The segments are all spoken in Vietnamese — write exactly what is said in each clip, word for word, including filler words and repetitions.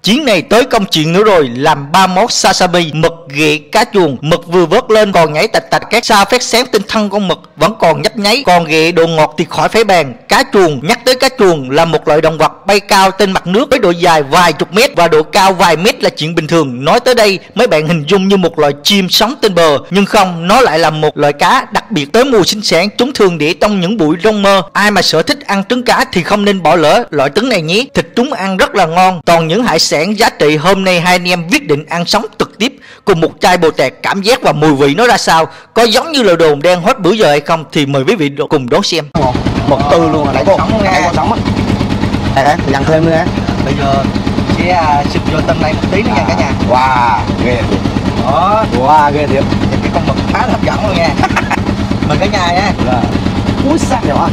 Chuyến này tới công chuyện nữa rồi, làm ba món sashimi, mực ghẹ cá chuồng. Mực vừa vớt lên còn nhảy tạch tạch, các sa phát sáng trên thân con mực vẫn còn nhấp nháy. Còn ghẹ độ ngọt thì khỏi phải bàn. Cá chuồng, nhắc tới cá chuồng là một loại động vật bay cao trên mặt nước với độ dài vài chục mét và độ cao vài mét là chuyện bình thường. Nói tới đây mấy bạn hình dung như một loài chim sống trên bờ, nhưng không, nó lại là một loại cá đặc biệt. Tới mùa sinh sản chúng thường để trong những bụi rong mơ. Ai mà sở thích ăn trứng cá thì không nên bỏ lỡ loại trứng này nhé, thịt chúng ăn rất là ngon. Toàn những hải sản giá trị. Hôm nay hai anh em quyết định ăn sống trực tiếp cùng một chai bồ tẹt. Cảm giác và mùi vị nó ra sao, có giống như lời đồn đang hot bữa giờ hay không thì mời quý vị cùng đón xem. Một, một từ luôn rồi đấy cô, sống nghe con sống á. Đây dặn thêm nữa. Bây giờ sẽ xịt vô tâm này một tí nữa nha cả nhà. Wow, ghê thiệt. Đó, wow, ghê thiệt. Cái con mực khá là hấp dẫn luôn nha. Mời cả nhà nha. Ui sao đẹp quá.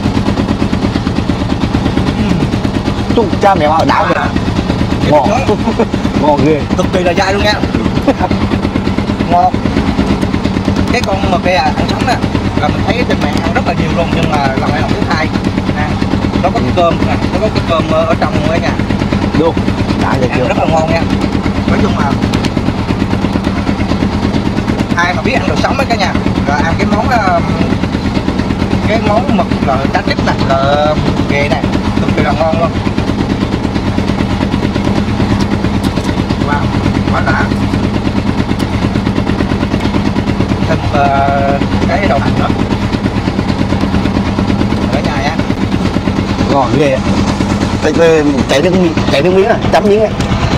Chung cha mèo ở đảo kìa. Ngon. Ngon ghê. Cực kỳ là dai luôn nha. Ngon. Cái con mực kia à, ăn sống nè là mình thấy trên mạng ăn rất là nhiều luôn, nhưng mà lần này là thứ hai à, nó có cái cơm nè, nó có cái cơm ở trong luôn đấy nha. Luôn. Đã được chưa? Ăn rất là ngon nha. Nói chung là ai mà biết ăn đồ sống ấy cả nhà, rồi ăn cái món cái món mực là cá trích nè, là ghẹ này cực kỳ là ngon luôn. Wow, quá đã. Thêm uh, cái đậu hạnh nữa ở nhà nha. Ngon ghê. Chạy chạy nước chạy nước miếng à, chấm miếng á.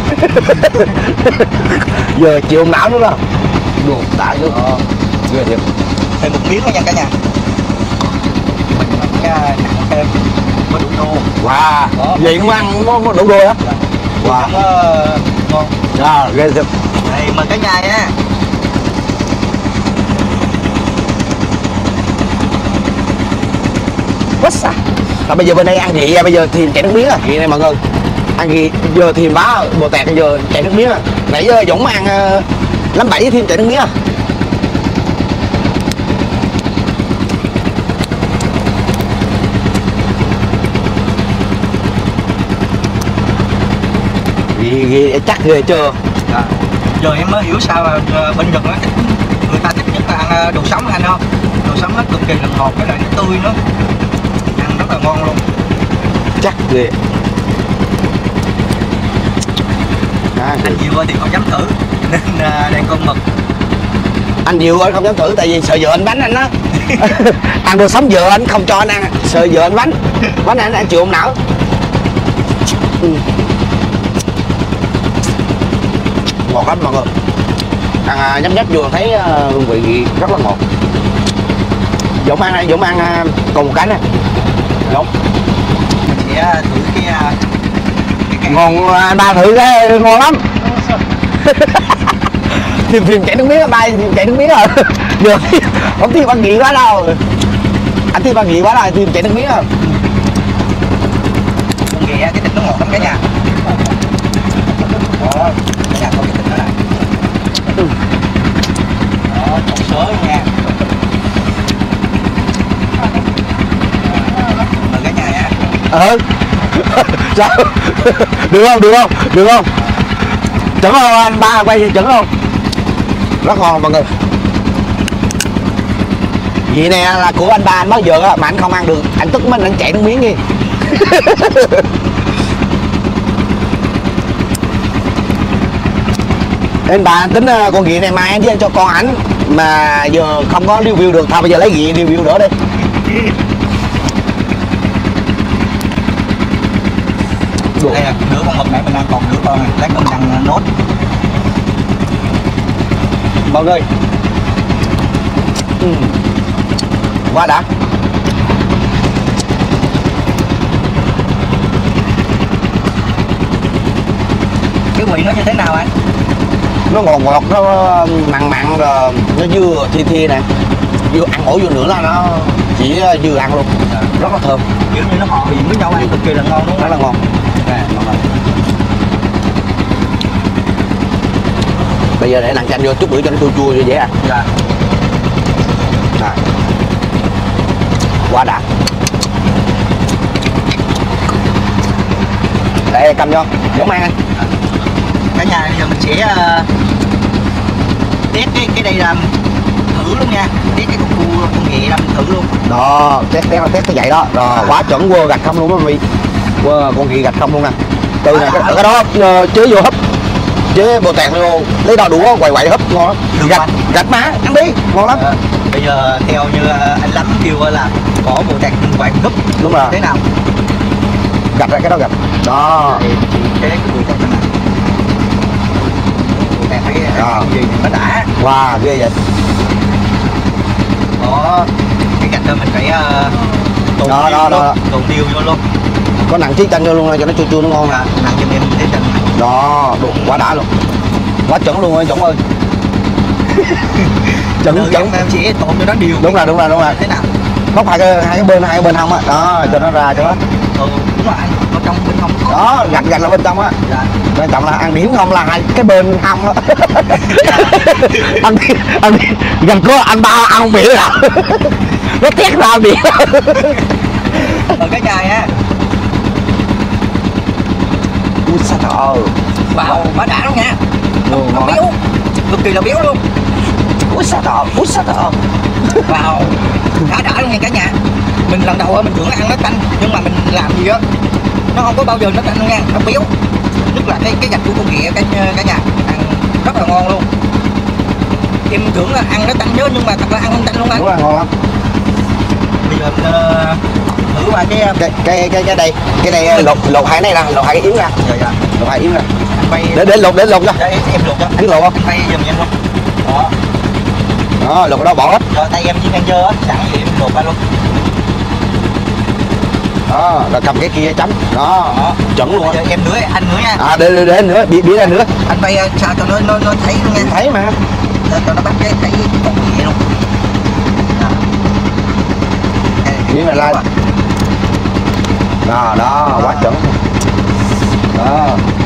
Giờ chịu não nữa đâu. Đồ đã chứ. Ờ. Ghê thiệt. Thêm một miếng nữa nha cả nhà. Mình cái nặng thêm mới đủ đô. Wow. Đó, vậy cũng ăn có đủ đô á. Wow. Uh, ngon. À, ghê thiệt. Đây mời cả nhà nha. Quá xa. Và bây giờ bên đây ăn gì bây giờ thì chạy nước miếng à, gì này mọi người. Ăn gì giờ thì bá bồ tẹt, bây giờ chạy nước miếng à. Nãy giờ Dũng ăn uh, lắm bảy thêm chạy nước miếng à. Ghi, ghi, chắc ghê chưa. À, giờ em mới hiểu sao mà bên Nhật nó thích, người ta thích nhất là ăn đồ sống anh không? Đồ sống nó cực kỳ là ngọt, cái loại nó tươi nữa, ăn rất là ngon luôn. Chắc ghê. À, anh Diệu ơi thì không dám thử nên uh, đang con mực. Anh Diệu ơi không dám thử tại vì sợ vợ anh bánh anh á. Ăn đồ sống vợ anh không cho anh ăn, sợ vợ anh bánh bánh anh anh chịu không não. Ừ. Ngọt lắm mọi người. À, nhấp nhấp vừa thấy hương uh, vị rất là ngọt. Dũng ăn này, Dũng ăn uh, còn một cái này. Dũng mình sẽ thử cái, cái, cái... ngon, anh ba thử cái ngon lắm. Tìm tìm chạy nước miếng anh ba, tìm chạy nước miếng rồi. Giờ không tìm ăn nghỉ quá đâu. Anh tìm ăn nghỉ quá rồi, tìm chạy nước miếng rồi. Con ghẹ cái thịt nó ngọt lắm cả nhà. Đó, cả nhà có cái thịt đó này. Đó, trộn sớ nha. Mời cả nhà nha. Ờ. Sao? Được không? Được không? Được không? Chuẩn không anh ba quay chuẩn không? Rất ngon mọi người. Vậy nè là của anh ba anh mới vừa á, mà anh không ăn được, anh tức mình anh chạy nước miếng đi. Anh bà tính con ghẹ này mai anh với anh cho con ảnh, mà giờ không có review được, thôi bây giờ lấy ghẹ review nữa đi. Được. Đây là nửa con mực này mình ăn, còn nửa con này lát nữa mình ăn nốt. Mọi người. Ừ. Quá đã. Cái vị nó như thế nào anh? Nó ngọt ngọt, nó mặn mặn rồi nó dưa thi thi nè. Vừa ăn mỗi vừa nữa là nó chỉ vừa ăn luôn. À, rất là thơm. Kiểu như nó họ gì với nhau ăn cực kỳ là ngon đúng không? Rất là ngon. Nè mọi người. Bây giờ để làm chanh vô chút nữa cho nó chua chua cho dễ ăn. Dạ. Rồi. Quá đã. Để cầm vô, giống ăn anh. sẽ uh, test cái cái đây làm thử luôn nha, test cái con cua con ghẹ làm thử luôn. Đó, test test test cái vậy đó, rồi à. Quá chuẩn quơ gạch không luôn á mi, quơ con ghẹ gạch không luôn nè. Từ này cái, cái đó uh, chế vô hấp, chế bồ tẹt vô, lấy đo đũa quậy quậy hấp ngon lắm. Gạch gạch má ăn đi, ngon lắm. À, bây giờ theo như anh Lắm kêu là có bồ tẹt quậy hấp. Đúng rồi. Thế nào? Gạch ra cái đó gạch. Đó. Cái cái bồ tẹt này. Bồ tẹt cái gì nó đã. Wow, ghê vậy. Đó, cái gạch đó mình phải uh, tồn đó, tiêu đó, luôn, đó. tồn tiêu vô luôn. Có nặng tí chanh vô luôn cho nó chua chua nó ngon. À, nặng cho em tí chanh. Đó, đủ, quá đã luôn. Quá chuẩn luôn ơi Dũng ơi. Chuẩn chuẩn em chỉ tồn cho nó đều. Đúng rồi, đúng rồi, đúng rồi. Thế nào? Móc hai cái hai cái bên hai cái bên hông á. Đó, đó, cho nó ra cho nó. Ừ, đúng rồi anh, ở trong bên hông có. Đó, gạch gạch là bên trong á. Dạ. Quan trọng là ăn điểm không là hai cái bên hông á. Ăn ăn gần có anh ba ăn không biểu nào. Nó tét ra biểu. Ở cái chai á. Ui sao thở. Vào má đã luôn nha. Ừ, nó béo, cực kỳ là béo luôn. Ui sao thở, ui sao thở. Vào khá đã luôn nha cả nhà. Mình lần đầu mình tưởng ăn nó tanh, nhưng mà mình làm gì á nó không có bao giờ nó tanh luôn nha, nó béo. Nhất là cái cái gạch của con ghẹ cả, cả nhà ăn rất là ngon luôn. Em tưởng là ăn nó tanh chứ nhưng mà thật là ăn không tanh luôn anh. Đúng rồi, ngon lắm. Bây giờ mình uh, thử qua cái cái cái cái cái đây, cái đây lột lột hai này ra, lột hai cái yếm ra. Dạ dạ. Lột hai yếm ra. Quay Để để lột để lột cho. Dạ, em, em lột cho. Anh lột không? Anh quay giùm em luôn. Đó. Đó, lột đó bỏ hết. Rồi tay em chiên ăn dơ á, sẵn thì em lột ra luôn. Đó, rồi cầm cái kia chấm. Đó, Đó. chuẩn luôn. Giờ em nữa, anh nữa nha. À để để, để nữa, bị bị ra nữa. Anh quay sao cho nó nó nó thấy luôn nha. Thấy mà. Cho, cho nó bắt cái thấy con ghẹ luôn. Miếng này lên. Đó, đó, quá chuẩn. Đó.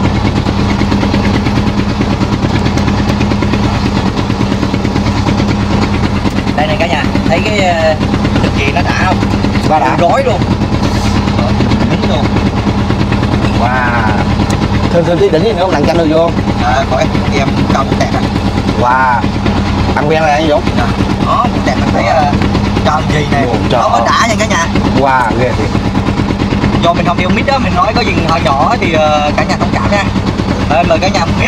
Đây này cả nhà, thấy cái thịt ghẹ nó đã không? Quá đã. Rối luôn. Đúng luôn. Wow. Thêm thêm tí đỉnh gì nữa không, nặng chanh được vô không? À, khỏi em cao bột tẹt à. Wow. Ăn quen rồi anh Dũng. Đó, bột tẹt mình thấy uh, cho gì nè, nó mới đã nha cả nhà. Wow, ghê thiệt. Do mình không yêu mít đó, mình nói có gì hồi nhỏ thì uh, cả nhà thông cảm nha. Rồi mời cả nhà một miếng.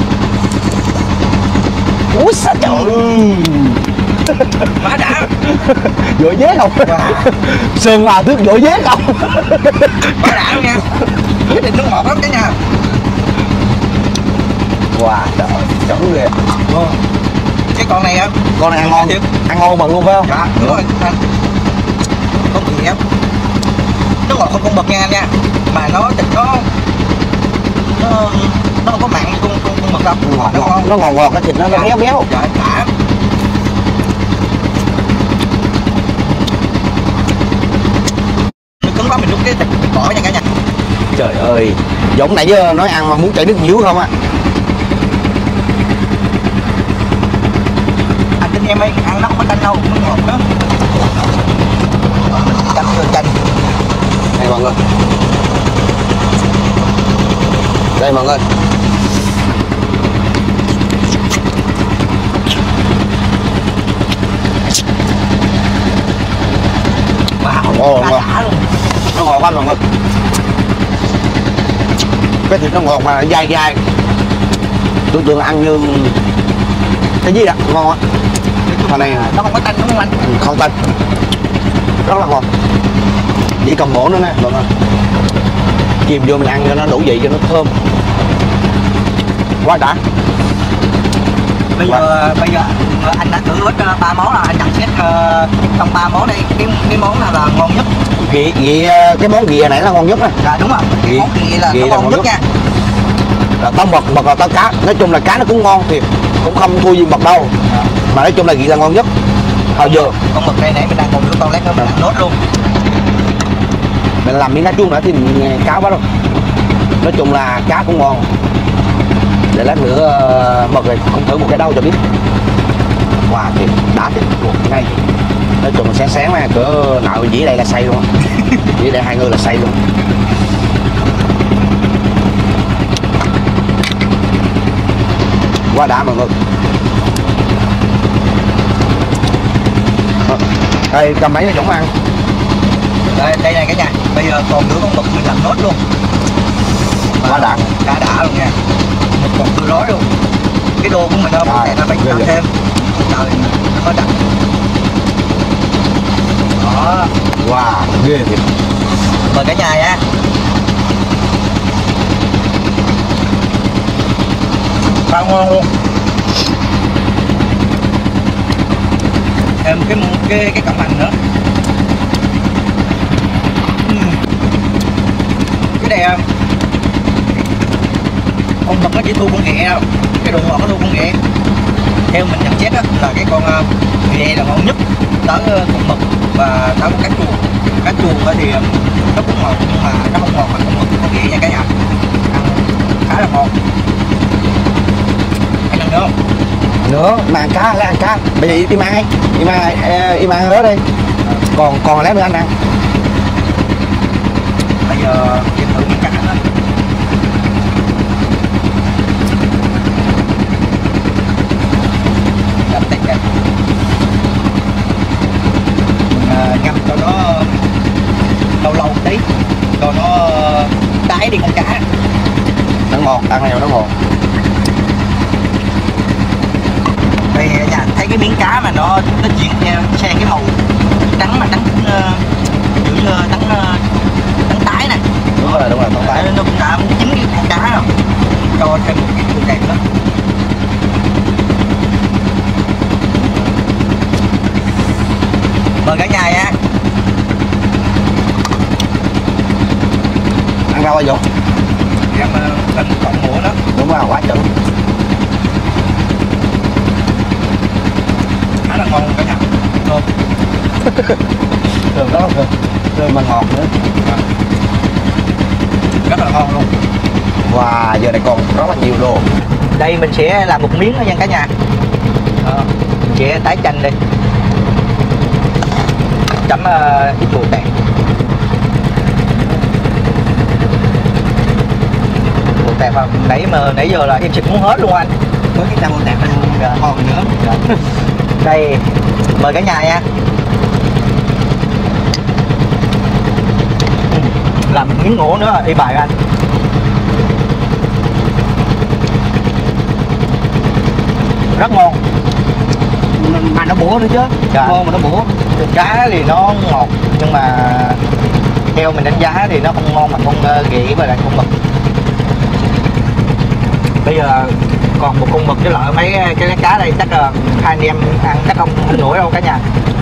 Úi sao trời. Má đã. Vội vết không? Wow. Sơn mà thước vội vết không? Má đã luôn nha. Cái thịt nó ngọt lắm cả nhà. Wow, trời ơi, chuẩn ghê. Cái con này á, con này ăn ngon, ăn ngon mừng luôn phải không? dạ đúng rồi anh. Con gì em, nó ngọt không con mực nha anh nha, mà nó thịt nó nó nó không có mặn con con, con mực đâu, Ngọt, nó ngọt, ngon, nó ngọt ngọt, cái thịt nó, nó béo béo. dạ đã. Cứng quá mình rút cái thịt mình bỏ nha cả nhà. Trời ơi, Dũng nãy giờ nói ăn mà muốn chảy nước nhiễu không á. Anh tin em ấy, ăn nó không có tanh đâu, nó ngọt đó. Chanh vô chanh. Đây mọi người. Đây mọi người. Wow, ngon đã đã luôn. Nó ngọt lắm mọi người. Cái thịt nó ngọt mà dai dai. Tôi tưởng ăn như cái gì đó, ngon á. Thằng này Nó không có tanh đúng không anh? không tanh, rất là ngon. Chỉ còn mổ nữa nè mọi người. Chìm vô mình ăn cho nó đủ vị, cho nó thơm. Quá đã. Bây giờ bây giờ anh đã thử hết uh, ba món là anh nhận xét uh, trong ba món đây cái cái món nào là ngon nhất? Ghẹ ghẹ cái món ghẹ này là ngon nhất á. Dạ đúng rồi, cái Ghẹ- món ghẹ là ghẹ nó là ngon ngon nhất nhất. nha. Là tao mực, mực là tao cá. Nói chung là cá nó cũng ngon thiệt, cũng không thua gì mực đâu. Mà nói chung là ghẹ là ngon nhất. Hồi giờ Con mực đây nãy mình đang còn nửa con lát nữa mình ăn nốt luôn. mình làm miếng cá chuông nữa thì mình cá quá đâu. Nói chung là cá cũng ngon. Để lát nữa uh, mực này cũng thử một cái đâu cho biết. Wow, thiệt đã thiệt ngay. Nói chung là sáng sáng mà cỡ nào dĩ đây là say luôn. Dĩ đây hai người là say luôn. Quá đã mọi người. Đây cầm mấy cái Dũng ăn. Đây, đây này cả nhà. Bây giờ còn nửa con mực mình làm nốt luôn. Quá đã. Đã đã luôn nha. Mực còn tươi rói luôn. Cái đồ của mình đâu Rồi, là phải ghê làm vậy. thêm. Trời, nó có đặc. Đó. Wow, ghê thiệt. Mời cả nhà nha. Bao ngon luôn. Thêm cái cái cái cọng hành nữa. Uhm. Cái này con mực nó chỉ thua con ghẹ đâu, cái độ ngọt nó thua con ghẹ. Theo mình nhận xét á là cái con ghẹ là ngon nhất tới con mực và tới con cá chuồng. Cá chuồng thì nó cũng ngọt nhưng mà nó không ngọt bằng con mực con ghẹ nha cả nhà. Ăn khá là ngon. Anh ăn nữa không? Nữa mà ăn cá lấy ăn cá. Bây giờ im ăn đi, im ăn im ăn đó đi. Còn còn lát nữa anh ăn. Bây giờ em thử miếng cá đó. Đập tay kìa. Mình uh, ngâm cho nó lâu lâu tí cho nó tái đi con cá. Nó ngọt, ăn này nó ngọt. Đây nha, thấy cái miếng cá mà nó nó chuyển theo sang cái màu trắng mà trắng uh, kiểu như trắng uh, trắng tái này. Đúng rồi, đúng rồi, không phải. Nó cũng đã chín cái con cá rồi. Cho thêm một cái củ đẹp nữa. Mời cả nhà nha. Ăn rau bao Dũng? Em cần một cọng muỗng đó. Đúng rồi, quá chừng. Khá là ngon cả nhà. Thơm. Thơm đó không? Thơm mà ngọt nữa. Rất là ngon luôn. Wow, giờ này còn rất là nhiều đồ. Đây mình sẽ làm một miếng nữa nha cả nhà. Đó, mình sẽ tái chanh đây. Chấm uh, ít bột tẹt. Bột tẹt vào nãy mà nãy giờ là em xịt muốn hết luôn anh. Mới cái bột tẹt ăn ngon nữa. Đây, mời cả nhà nha. Làm miếng ngủ nữa đi bài anh. Rất ngon mà nó bổ nữa chứ. Dạ. Ngon mà nó bổ. Cá thì nó ngọt nhưng mà theo mình đánh giá thì nó không ngon bằng con ghẹ và lại con mực. Bây giờ còn một con mực với lại mấy cái cá đây chắc là hai anh em ăn chắc không không nổi đâu cả nhà.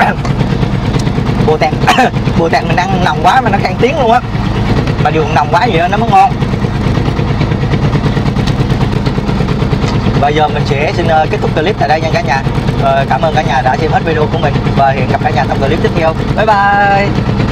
Bồ tẹt bồ tẹt mình ăn nồng quá mà nó khang tiếng luôn á, mà đường nồng quá vậy nó mới ngon. Bây giờ mình sẽ xin kết thúc clip tại đây nha cả nhà. Cảm ơn cả nhà đã xem hết video của mình và hẹn gặp cả nhà trong clip tiếp theo. Bye bye.